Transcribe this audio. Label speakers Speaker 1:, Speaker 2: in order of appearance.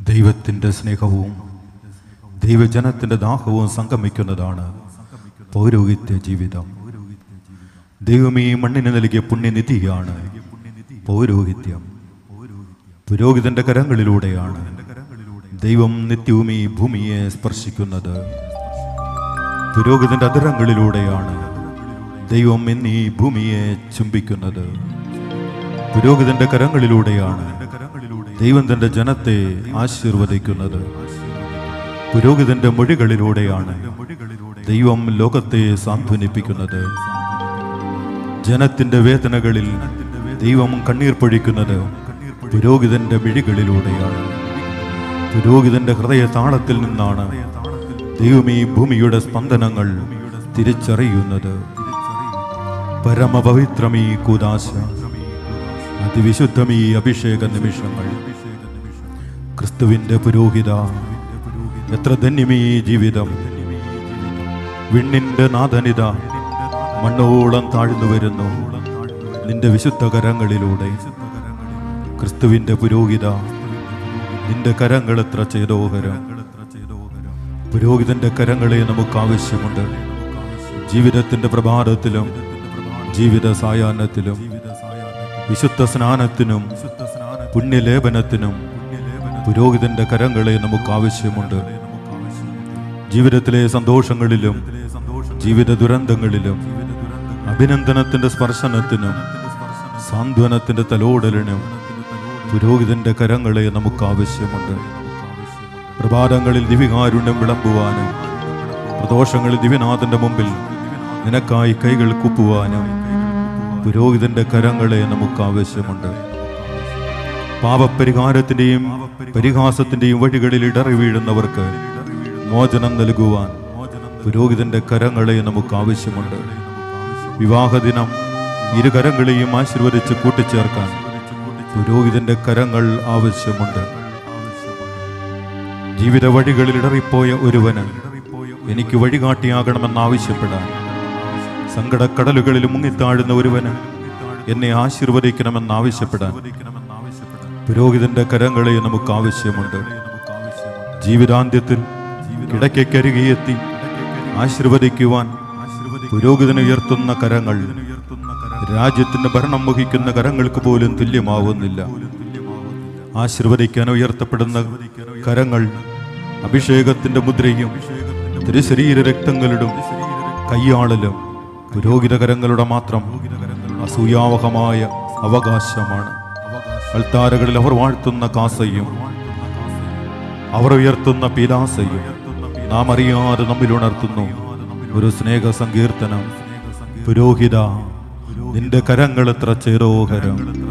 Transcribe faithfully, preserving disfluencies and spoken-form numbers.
Speaker 1: ദൈവത്തിൻ്റെ സ്നേഹവും ദൈവജനത്തിൻ്റെ ദാഹവും സംഗമിക്കുന്നതാണ് പൗരോഹിത്യ ജീവിതം. ദൈവം ഈ മണ്ണിന് നൽകിയ പുണ്യനിധിയാണ് പൗരോഹിത്യം. പുരോഹിതന്റെ കരങ്ങളിലൂടെയാണ് ദൈവം നിത്യവും ഈ ഭൂമിയെ സ്പർശിക്കുന്നത്. പുരോഹിതന്റെ അധരങ്ങളിലൂടെയാണ് ദൈവം ഇന്ന് ഈ ഭൂമിയെ ചുംബിക്കുന്നത്. പുരോഹിതന്റെ കരങ്ങളിലൂടെയാണ് ദൈവം തന്റെ ജനത്തെ ആശീർവദിക്കുന്നത്. പുരോഹിതന്റെ മൊഴികളിലൂടെയാണ് ദൈവം ലോകത്തെ സാന്ത്വനിപ്പിക്കുന്നത്. ജനത്തിന്റെ വേദനകളിൽ ദൈവം കണ്ണീർ പൊഴിക്കുന്നത് പുരോഹിതന്റെ മിഴികളിലൂടെയാണ്. പുരോഹിതന്റെ ഹൃദയ താളത്തിൽ നിന്നാണ് ദൈവം ഈ ഭൂമിയുടെ സ്പന്ദനങ്ങൾ തിരിച്ചറിയുന്നത്. പരമപവിത്രമീ കൂദാശ, അതിവിശുദ്ധമീ അഭിഷേക നിമിഷങ്ങൾ. ക്രിസ്തുവിന്റെ പുരോഹിത, എത്ര ധന്യമീ ജീവിതം. വിണ്ണിന്റെ നാഥനിത മണ്ണോളം താഴ്ന്നു വരുന്നു നിന്റെ വിശുദ്ധ കരങ്ങളിലൂടെ. ക്രിസ്തുവിന്റെ പുരോഹിത, നിന്റെ കരങ്ങൾ എത്ര ചേതോഹരം. പുരോഹിതന്റെ കരങ്ങളെ നമുക്ക് ആവശ്യമുണ്ട്. ജീവിതത്തിന്റെ പ്രഭാതത്തിലും ജീവിത സായാഹ്നത്തിലും വിശുദ്ധ സ്നാനത്തിനും പുണ്യലേപനത്തിനും പുരോഹിതന്റെ കരങ്ങളെ നമുക്ക് ആവശ്യമുണ്ട്. ജീവിതത്തിലെ സന്തോഷങ്ങളിലും ജീവിത ദുരന്തങ്ങളിലും അഭിനന്ദനത്തിന്റെ സ്പർശനത്തിനും സാന്ത്വനത്തിന്റെ തലോടലിനും പുരോഹിതന്റെ കരങ്ങളെ നമുക്ക് ആവശ്യമുണ്ട്. പ്രഭാതങ്ങളിൽ ദിവികാരുണ്യം വിളമ്പുവാനും പ്രദോഷങ്ങളിൽ ദിവ്യനാഥന്റെ മുമ്പിൽ നിനക്കായി കൈകൾ കൂപ്പുവാനും പുരോഹിതന്റെ കരങ്ങളെ നമുക്ക് ആവശ്യമുണ്ട്. പാപപരിഹാരത്തിന്റെയും പരിഹാസത്തിന്റെയും വഴികളിൽ ഇടറി വീഴുന്നവർക്ക് മോചനം നൽകുവാൻ പുരോഹിതന്റെ കരങ്ങളെ നമുക്ക് ആവശ്യമുണ്ട്. വിവാഹദിനം ഇരു കരങ്ങളെയും ആശീർവദിച്ച് കൂട്ടിച്ചേർക്കാൻ പുരോഹിതന്റെ കരങ്ങൾ ആവശ്യമുണ്ട്. ജീവിത വഴികളിൽ ഇടറിപ്പോയ ഒരുവന് എനിക്ക് വഴികാട്ടിയാകണമെന്നാവശ്യപ്പെടാൻ, സങ്കടക്കടലുകളിൽ മുങ്ങിത്താഴുന്ന ഒരുവന് എന്നെ ആശീർവദിക്കണമെന്നാവശ്യപ്പെടാൻ പുരോഹിതന്റെ കരങ്ങളെ നമുക്ക് ആവശ്യമുണ്ട്. ജീവിതാന്ത്യത്തിൽ കിടക്കക്കരികെത്തി ആശീർവദിക്കുവാൻ പുരോഹിതന് ഉയർത്തുന്ന കരങ്ങൾ രാജ്യത്തിന്റെ ഭരണം വഹിക്കുന്ന കരങ്ങൾക്ക് പോലും തുല്യമാവുന്നില്ല. ആശീർവദിക്കാൻ ഉയർത്തപ്പെടുന്ന കരങ്ങൾ അഭിഷേകത്തിന്റെ മുദ്രയും തിരുശരീര രക്തങ്ങളിലും കയ്യാളലും പുരോഹിത കരങ്ങളുടെ മാത്രം അസൂയാവഹമായ അവകാശമാണ്. അൾത്താരകളിൽ അവർ വാഴ്ത്തുന്ന കാസയും അവർ ഉയർത്തുന്ന പീലാസയും നാം അറിയാതെ നമ്മിൽ ഉണർത്തുന്നു ഒരു സ്നേഹ സങ്കീർത്തനം. പുരോഹിത, നിന്റെ കരങ്ങൾ എത്ര ചേരോഹരം.